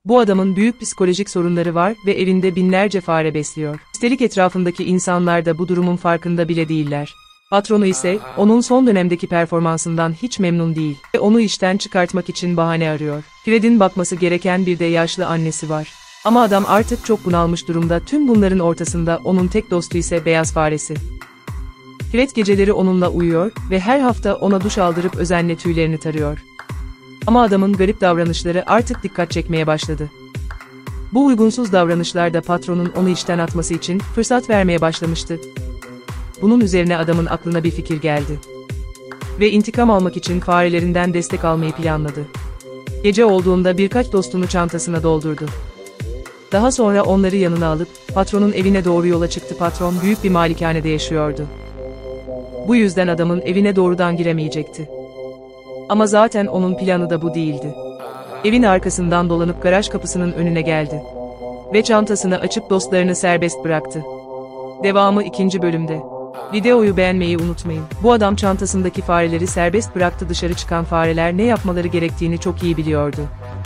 Bu adamın büyük psikolojik sorunları var ve evinde binlerce fare besliyor. Üstelik etrafındaki insanlar da bu durumun farkında bile değiller. Patronu ise onun son dönemdeki performansından hiç memnun değil ve onu işten çıkartmak için bahane arıyor. Fred'in bakması gereken bir de yaşlı annesi var. Ama adam artık çok bunalmış durumda. Tüm bunların ortasında onun tek dostu ise beyaz faresi. Fred geceleri onunla uyuyor ve her hafta ona duş aldırıp özenle tüylerini tarıyor. Ama adamın garip davranışları artık dikkat çekmeye başladı. Bu uygunsuz davranışlar da patronun onu işten atması için fırsat vermeye başlamıştı. Bunun üzerine adamın aklına bir fikir geldi. Ve intikam almak için farelerinden destek almayı planladı. Gece olduğunda birkaç dostunu çantasına doldurdu. Daha sonra onları yanına alıp patronun evine doğru yola çıktı. Patron büyük bir malikanede yaşıyordu. Bu yüzden adamın evine doğrudan giremeyecekti. Ama zaten onun planı da bu değildi. Evin arkasından dolanıp garaj kapısının önüne geldi. Ve çantasını açıp dostlarını serbest bıraktı. Devamı 2. bölümde. Videoyu beğenmeyi unutmayın. Bu adam çantasındaki fareleri serbest bıraktı. Dışarı çıkan fareler ne yapmaları gerektiğini çok iyi biliyordu.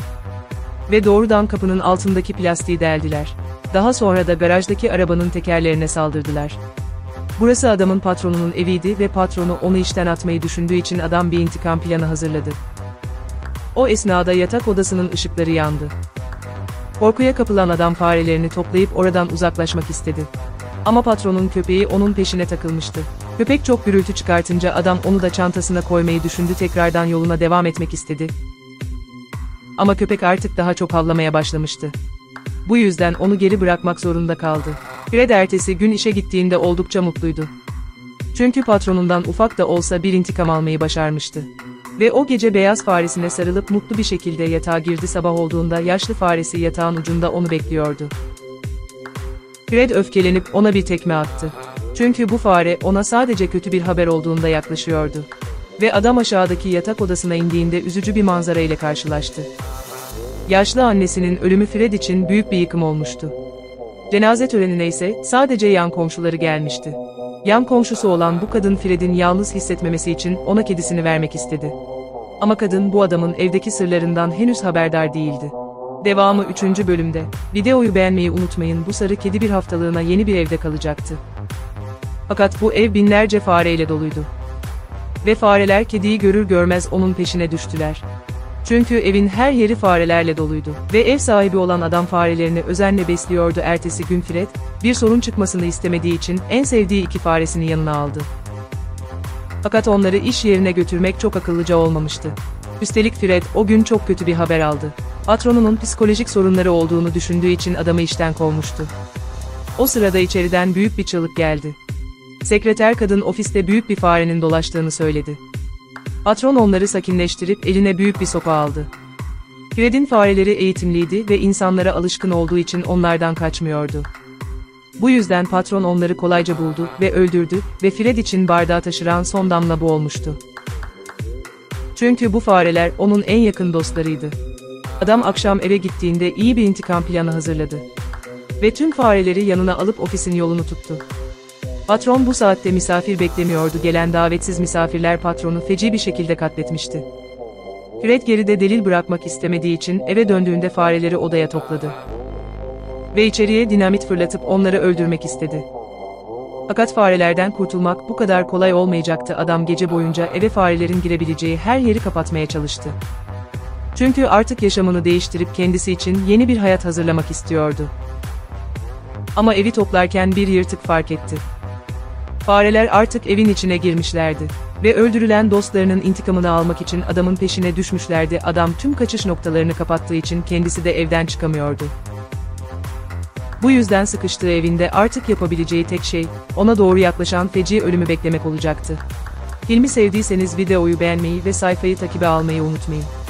Ve doğrudan kapının altındaki plastiği deldiler. Daha sonra da garajdaki arabanın tekerlerine saldırdılar. Burası adamın patronunun eviydi ve patronu onu işten atmayı düşündüğü için adam bir intikam planı hazırladı. O esnada yatak odasının ışıkları yandı. Korkuya kapılan adam farelerini toplayıp oradan uzaklaşmak istedi. Ama patronun köpeği onun peşine takılmıştı. Köpek çok gürültü çıkartınca adam onu da çantasına koymayı düşündü. Tekrardan yoluna devam etmek istedi. Ama köpek artık daha çok havlamaya başlamıştı. Bu yüzden onu geri bırakmak zorunda kaldı. Fred ertesi gün işe gittiğinde oldukça mutluydu. Çünkü patronundan ufak da olsa bir intikam almayı başarmıştı. Ve o gece beyaz faresine sarılıp mutlu bir şekilde yatağa girdi. Sabah olduğunda yaşlı faresi yatağın ucunda onu bekliyordu. Fred öfkelenip ona bir tekme attı. Çünkü bu fare ona sadece kötü bir haber olduğunda yaklaşıyordu. Ve adam aşağıdaki yatak odasına indiğinde üzücü bir manzara ile karşılaştı. Yaşlı annesinin ölümü Fred için büyük bir yıkım olmuştu. Cenaze törenine ise sadece yan komşuları gelmişti. Yan komşusu olan bu kadın Fred'in yalnız hissetmemesi için ona kedisini vermek istedi. Ama kadın bu adamın evdeki sırlarından henüz haberdar değildi. Devamı 3. bölümde. Videoyu beğenmeyi unutmayın. Bu sarı kedi bir haftalığına yeni bir evde kalacaktı. Fakat bu ev binlerce fareyle doluydu. Ve fareler kediyi görür görmez onun peşine düştüler. Çünkü evin her yeri farelerle doluydu. Ve ev sahibi olan adam farelerini özenle besliyordu. Ertesi gün Fred, bir sorun çıkmasını istemediği için en sevdiği 2 faresini yanına aldı. Fakat onları iş yerine götürmek çok akıllıca olmamıştı. Üstelik Fred o gün çok kötü bir haber aldı. Patronunun psikolojik sorunları olduğunu düşündüğü için adamı işten kovmuştu. O sırada içeriden büyük bir çığlık geldi. Sekreter kadın ofiste büyük bir farenin dolaştığını söyledi. Patron onları sakinleştirip eline büyük bir sopa aldı. Fred'in fareleri eğitimliydi ve insanlara alışkın olduğu için onlardan kaçmıyordu. Bu yüzden patron onları kolayca buldu ve öldürdü ve Fred için bardağı taşıran son damla bu olmuştu. Çünkü bu fareler onun en yakın dostlarıydı. Adam akşam eve gittiğinde iyi bir intikam planı hazırladı. Ve tüm fareleri yanına alıp ofisin yolunu tuttu. Patron bu saatte misafir beklemiyordu. Gelen davetsiz misafirler patronu feci bir şekilde katletmişti. Fred geride delil bırakmak istemediği için eve döndüğünde fareleri odaya topladı. Ve içeriye dinamit fırlatıp onları öldürmek istedi. Fakat farelerden kurtulmak bu kadar kolay olmayacaktı. Adam gece boyunca eve farelerin girebileceği her yeri kapatmaya çalıştı. Çünkü artık yaşamını değiştirip kendisi için yeni bir hayat hazırlamak istiyordu. Ama evi toplarken bir yırtık fark etti. Fareler artık evin içine girmişlerdi. Ve öldürülen dostlarının intikamını almak için adamın peşine düşmüşlerdi. Adam tüm kaçış noktalarını kapattığı için kendisi de evden çıkamıyordu. Bu yüzden sıkıştığı evinde artık yapabileceği tek şey, ona doğru yaklaşan feci ölümü beklemek olacaktı. Filmi sevdiyseniz videoyu beğenmeyi ve sayfayı takibe almayı unutmayın.